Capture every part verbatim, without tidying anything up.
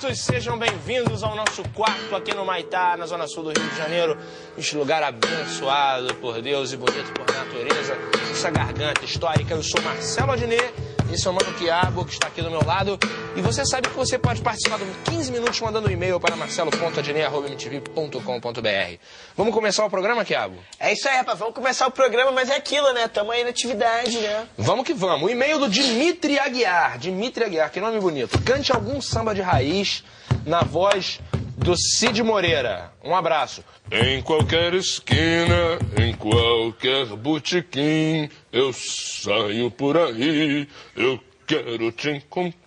Santos, sejam bem-vindos ao nosso quarto aqui no Maitá, na zona sul do Rio de Janeiro. Este lugar abençoado por Deus e bonito por natureza. Essa garganta histórica. Eu sou Marcelo Adnet, esse é o Mano Quiabo, que está aqui do meu lado. E você sabe que você pode participar de quinze minutos mandando um e-mail para marcelo ponto adnet arroba m t v ponto com ponto b r. Vamos começar o programa, Quiabo? É isso aí, rapaz. Vamos começar o programa, mas é aquilo, né? Tamo aí na atividade, né? Vamos que vamos. O e-mail do Dimitri Aguiar. Dimitri Aguiar, que nome bonito. Cante algum samba de raiz na voz do Cid Moreira. Um abraço. Em qualquer esquina, em qualquer botequim, eu saio por aí, eu quero te encontrar.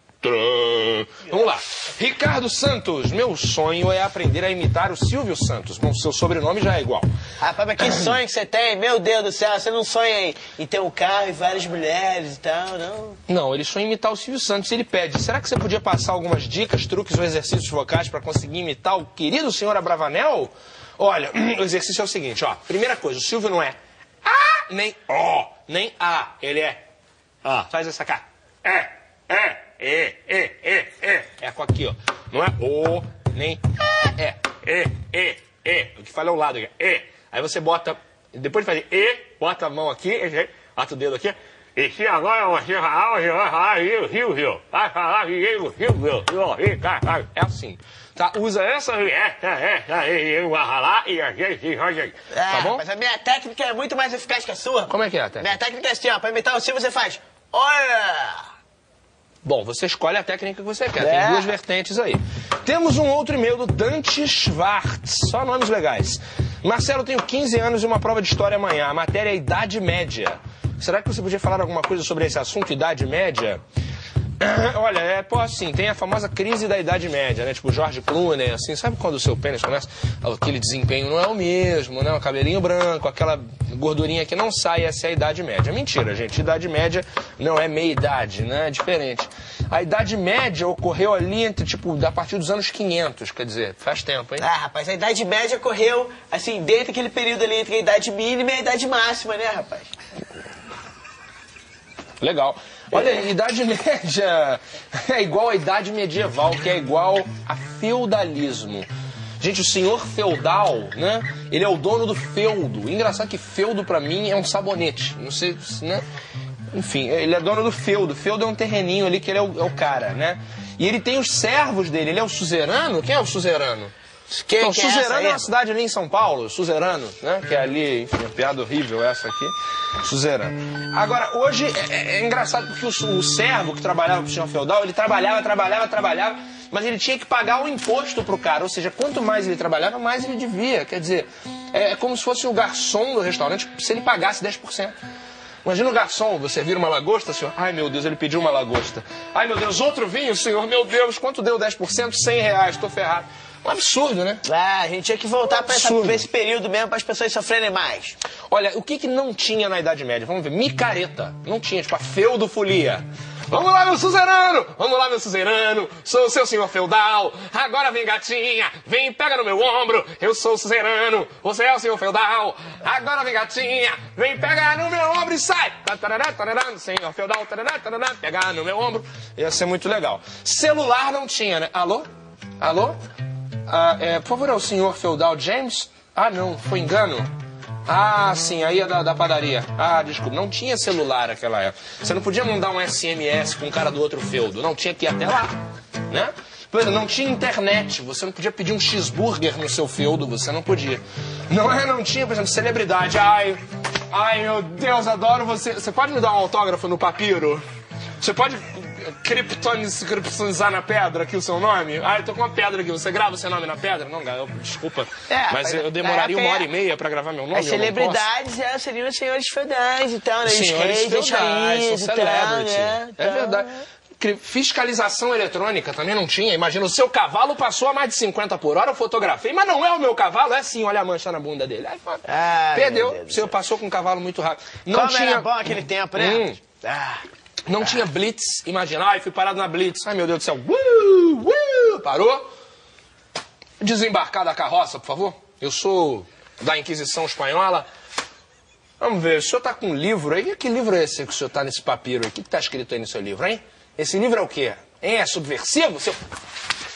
Vamos lá. Ricardo Santos. Meu sonho é aprender a imitar o Silvio Santos. Bom, seu sobrenome já é igual. Rapaz, mas que sonho que você tem? Meu Deus do céu, você não sonha em, em ter um carro e várias mulheres e tal, não? Não, ele sonha em imitar o Silvio Santos. Ele pede, será que você podia passar algumas dicas, truques ou exercícios vocais para conseguir imitar o querido senhor Abravanel? Olha, o exercício é o seguinte, ó. Primeira coisa, o Silvio não é A, nem O, nem A. Ele é A. Faz essa cá. É, é. É, é, é, é. É com aqui, ó. Não é o, nem é. É, é, é. O que fala é o lado aqui. É. Aí você bota, depois de fazer e, bota a mão aqui, bota o dedo aqui. E se agora você vai falar Rio, Rio, Rio. Vai falar Rio, Rio, Rio. É assim. Tá? Usa essa, essa, essa, eu vou falar e a gente joga aí. Tá bom? Mas a minha técnica é muito mais eficaz que a sua. Como é que é a técnica? Minha técnica é assim, ó. Pra imitar o Silvio você faz, olha... Bom, você escolhe a técnica que você quer. É. Tem duas vertentes aí. Temos um outro e-mail do Dante Schwartz. Só nomes legais. Marcelo, tenho quinze anos e uma prova de história amanhã. A matéria é Idade Média. Será que você podia falar alguma coisa sobre esse assunto, Idade Média? Olha, é, pô, assim, tem a famosa crise da Idade Média, né? Tipo, George Clooney, assim, sabe quando o seu pênis começa? Aquele desempenho não é o mesmo, né? O cabelinho branco, aquela gordurinha que não sai, essa é a Idade Média. Mentira, gente, Idade Média não é meia-idade, né? É diferente. A Idade Média ocorreu ali entre, tipo, a partir dos anos quinhentos, quer dizer, faz tempo, hein? Ah, rapaz, a Idade Média ocorreu, assim, dentro daquele período ali entre a Idade Mínima e a Idade Máxima, né, rapaz? Legal. Olha, a Idade Média é igual à Idade Medieval, que é igual a feudalismo. Gente, o senhor feudal, né? Ele é o dono do feudo. Engraçado que feudo pra mim é um sabonete. Não sei, né? Enfim, ele é dono do feudo. Feudo é um terreninho ali que ele é o, é o cara, né? E ele tem os servos dele. Ele é o suzerano? Quem é o suzerano? Que, então, que Suzerano é, é uma cidade ali em São Paulo, Suzerano, né? Que é ali, enfim, uma piada horrível essa aqui. Suzerano. Agora, hoje é, é engraçado porque o, o servo que trabalhava pro senhor feudal, ele trabalhava, trabalhava, trabalhava, mas ele tinha que pagar o imposto pro cara. Ou seja, quanto mais ele trabalhava, mais ele devia. Quer dizer, é, é como se fosse o garçom do restaurante, se ele pagasse dez por cento. Imagina o garçom, você vira uma lagosta, senhor. Ai, meu Deus, ele pediu uma lagosta. Ai, meu Deus, outro vinho, senhor. Meu Deus, quanto deu dez por cento? cem reais, tô ferrado. Um absurdo, né? Ah, a gente tinha que voltar para esse período mesmo para as pessoas sofrerem mais. Olha, o que que não tinha na Idade Média? Vamos ver, micareta. Não tinha, tipo a feudofolia. Vamos lá, meu suzerano! Vamos lá, meu suzerano! Sou o seu senhor feudal! Agora vem, gatinha! Vem, pega no meu ombro! Eu sou o suzerano! Você é o senhor feudal! Agora vem, gatinha! Vem, pega no meu ombro e sai! Senhor feudal, pega no meu ombro. Ia ser muito legal. Celular não tinha, né? Alô? Alô? Ah, é, por favor, é o senhor feudal James? Ah, não, foi engano. Ah, sim, aí é da, da padaria. Ah, desculpa, não tinha celular naquela época. Você não podia mandar um S M S com o cara do outro feudo. Não, tinha que ir até lá, né? Não tinha internet, você não podia pedir um cheeseburger no seu feudo, você não podia. Não é, não tinha, por exemplo, celebridade. Ai, ai, meu Deus, adoro você. Você pode me dar um autógrafo no papiro? Você pode criptonizar na pedra aqui o seu nome? Ah, eu tô com uma pedra aqui. Você grava o seu nome na pedra? Não, eu, desculpa. É, mas eu demoraria uma hora e meia pra gravar meu nome. As celebridades é, seriam os senhores feudais e tal, né? Senhores feudais, são celebrity. Né? É verdade. Fiscalização eletrônica também não tinha. Imagina, o seu cavalo passou a mais de cinquenta por hora, eu fotografei, mas não é o meu cavalo, é assim, olha a mancha na bunda dele. Aí, Ai, perdeu, o senhor passou com um cavalo muito rápido. Não Como tinha... era bom aquele tempo, né? Hum. Ah. Não ah. tinha blitz, imagina, ai, fui parado na blitz, ai meu Deus do céu, uh, uh, parou. Desembarcar da carroça, por favor. Eu sou da Inquisição Espanhola. Vamos ver, o senhor tá com um livro aí? Que livro é esse que o senhor tá nesse papiro aí? O que tá escrito aí no seu livro, hein? Esse livro é o quê? Hein? É subversivo? Seu...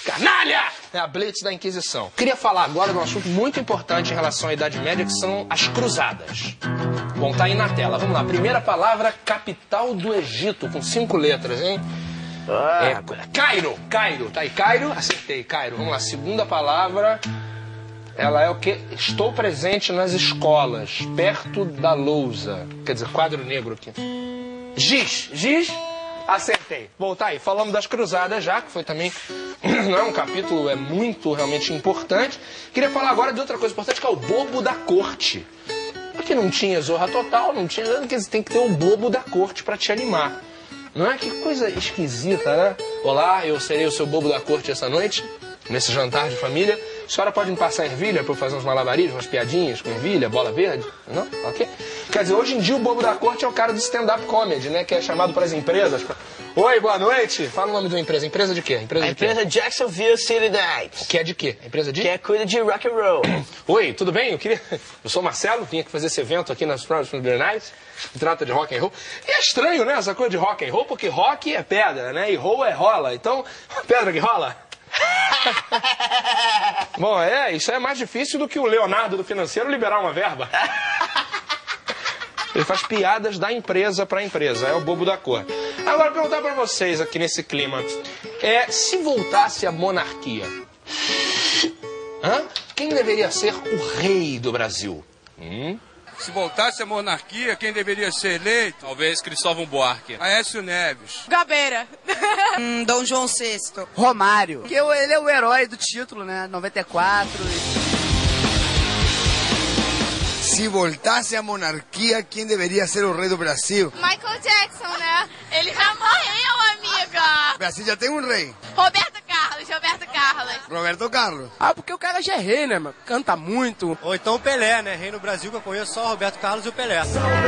Canalha! É a Blitz da Inquisição. Queria falar agora de um assunto muito importante em relação à Idade Média, que são as cruzadas. Bom, tá aí na tela. Vamos lá. Primeira palavra, capital do Egito, com cinco letras, hein? Ah, É, Cairo, Cairo. Tá aí, Cairo? Acertei, Cairo. Vamos lá. Segunda palavra, ela é o quê? Estou presente nas escolas, perto da lousa. Quer dizer, quadro negro aqui. Giz, giz. Acertei. Bom, tá aí. Falamos das cruzadas já, que foi também... Não é um capítulo, é muito realmente importante. Queria falar agora de outra coisa importante, que é o bobo da corte. Porque não tinha Zorra Total, não tinha nada, que tem que ter o bobo da corte pra te animar. Não é? Que coisa esquisita, né? Olá, eu serei o seu bobo da corte essa noite, nesse jantar de família. A senhora pode me passar ervilha para eu fazer uns malabarismos, umas piadinhas com ervilha, bola verde? Não? Ok? Quer dizer, hoje em dia o bobo da corte é o cara do stand-up comedy, né? Que é chamado para as empresas. Pra... Oi, boa noite. Fala o nome da empresa. Empresa de quê? Empresa a de empresa quê? Jacksonville City Knights. Que é de quê? Empresa de? Que é cuida de rock and roll. Oi, tudo bem? Eu, queria... eu sou o Marcelo, vim aqui fazer esse evento aqui nas Friday Nights. Se trata de rock and roll. E é estranho, né, essa coisa de rock and roll, porque rock é pedra, né? E roll é rola. Então, pedra que rola. Bom, é, isso é mais difícil do que o Leonardo do financeiro liberar uma verba. Ele faz piadas da empresa para a empresa, é o bobo da cor. Agora, perguntar para vocês aqui nesse clima, é, se voltasse a monarquia, hã? Quem deveria ser o rei do Brasil? Hum? Se voltasse a monarquia, quem deveria ser eleito? Talvez Cristóvão Buarque. Aécio Neves. Gabeira. hum, Dom João sexto. Romário. Porque ele é o herói do título, né? noventa e quatro. Se voltasse a monarquia, quem deveria ser o rei do Brasil? Michael Jackson, né? Ele já morreu, amiga. O Brasil já tem um rei. Roberto Carlos, Roberto Carlos. Roberto Carlos. Ah, porque o cara já é rei, né, mano? Canta muito. Ou então o Pelé, né? Rei no Brasil que eu conheço só o Roberto Carlos e o Pelé.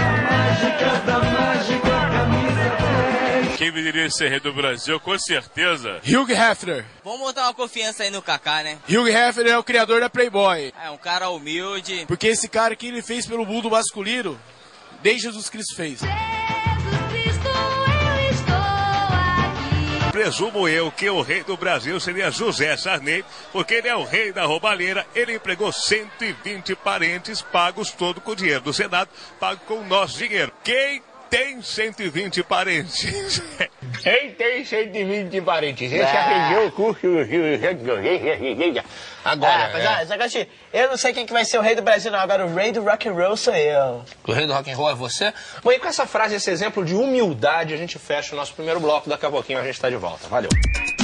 Quem deveria ser rei do Brasil, com certeza. Hugh Hefner. Vamos botar uma confiança aí no Kaká, né? Hugh Hefner é o criador da Playboy. É um cara humilde. Porque esse cara que ele fez pelo mundo masculino, desde Jesus Cristo fez. Presumo eu que o rei do Brasil seria José Sarney, porque ele é o rei da roubalheira. Ele empregou cento e vinte parentes pagos todo com o dinheiro do Senado, pago com o nosso dinheiro. Quem tem cento e vinte parentes? Quem tem cento e vinte parentes? Esse arranjou o curso. Agora, Ah, mas é... ah, esse negócio de- eu não sei quem que vai ser o rei do Brasil, não. Agora o rei do rock and roll sou eu. o rei do rock and roll é você? Bom, e com essa frase, esse exemplo de humildade, a gente fecha o nosso primeiro bloco. Daqui a pouquinho a gente está de volta. Valeu.